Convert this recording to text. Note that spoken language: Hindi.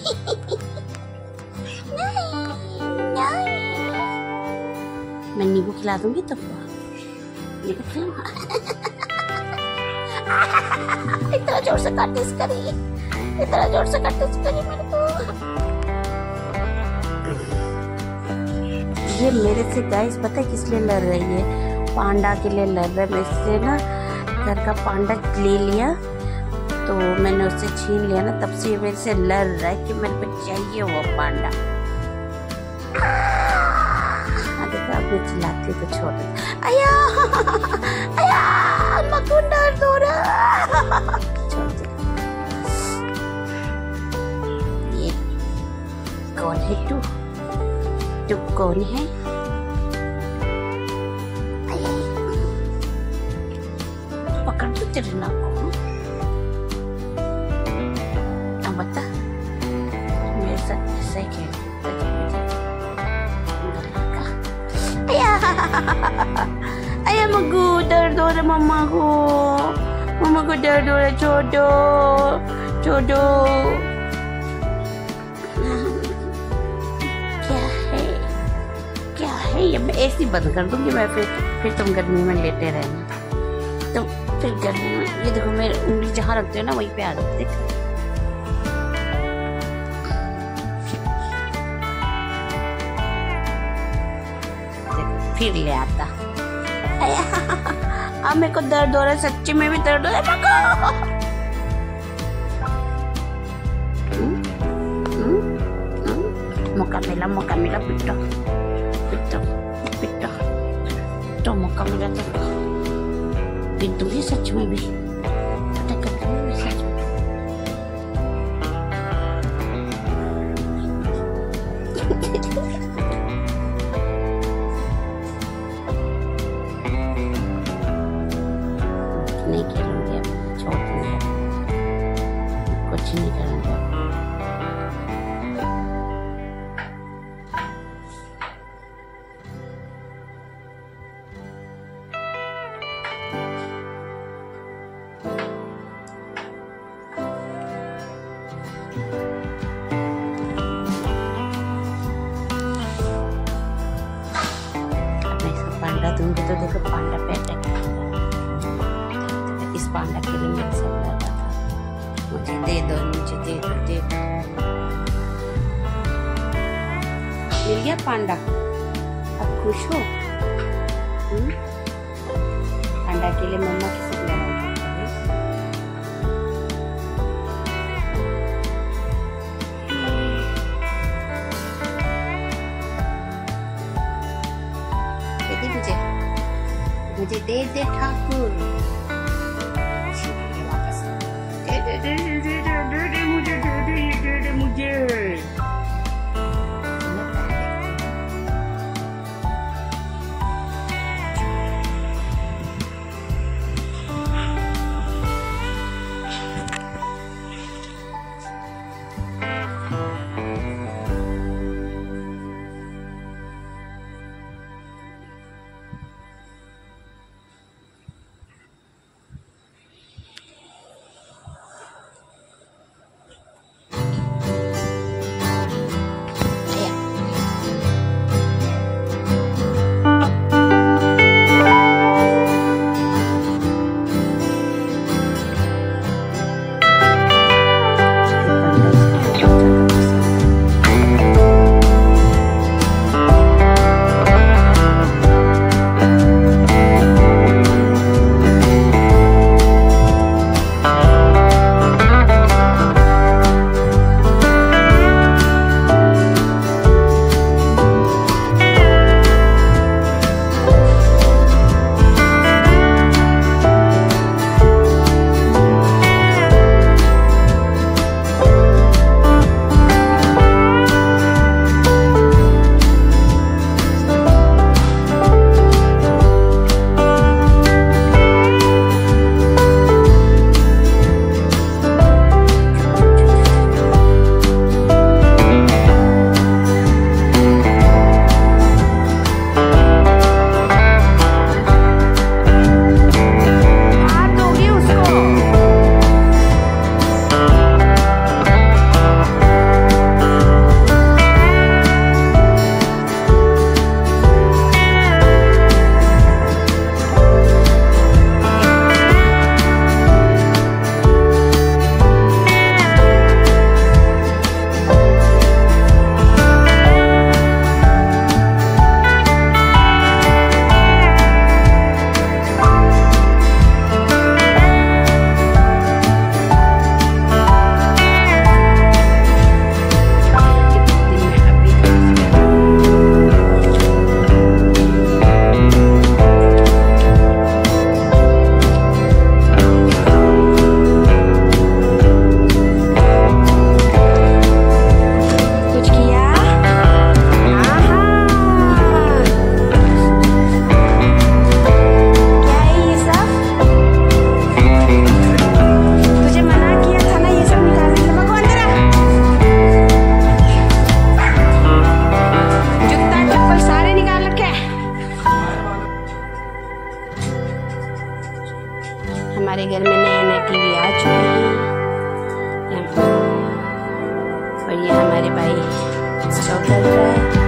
मैं नींबू खिला दूंगी तब नींबू खिलाऊंगा। इतना जोर से काटिस करी, इतना जोर से काटिस करी मेरे को। ये मेरे से गाइस पता है किस लिए लड़ रही है? पांडा के लिए लड़ रहा है। मैं इससे ना घर का पांडा ले लिया तो मैंने उससे छीन लिया ना, तब से मेरे से लड़ रहा है कि मेरे को चाहिए वो पांडा। देखो अब मैं चिल्लाती तो छोड़ दे। आया आया मक्खन दर्द हो रहा। छोड़ दे। ये कौन है तू? तू कौन है? पकड़ तो तेरे नाक को। अब बता मेरे साथ ऐसा ही खेल। अया मग्गू दर्द हो रहा मम्मा को दर्द हो रहा। छोड़ो छोड़ो। क्या है ये? मैं ऐसी बंद कर दूंगी मैं, फिर तुम गर्मी में लेटे रहना। तो फिर गर्मी में ये देखो मेरी उंगली जहाँ रखते हो ना वहीं पे आ रखते। फिर ले आता। अब मेरे को दर्द हो रहा है, सच्ची में भी दर्द हो रहा है। मौका मिला पिट्टो पिट्टो पिट्टो तो मौका मिला तो फिर दूंगी सच में भी। पता कर दूंगी सच में। नहीं खेलूंगी अब, छोड़ दूंगी, कुछ नहीं करूंगी। पांडा दूंगी तो देखो पांडा पे अटैक करेगा। इस पांडा के लिए मेरे साथ लगा था। मुझे दे दो, मुझे दे दो, दे दो। मिल गया पांडा। अब खुश हो? पांडा के लिए मम्मा के साथ लड़ाई मुझे दे दे ठाकुर। वापस दे दे दे दे दे दे दे मुझे, दे दे ये दे दे मुझे। में नया टीवी आ चुका है और ये हमारे भाई स्टॉक कर रहा है।